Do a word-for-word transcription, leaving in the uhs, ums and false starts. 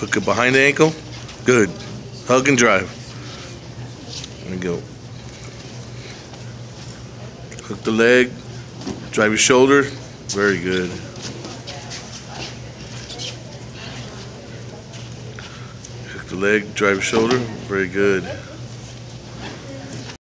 Hook it behind the ankle. Good. Hug and drive. There we go. Hook the leg. Drive your shoulder. Very good. Hook the leg. Drive your shoulder. Very good.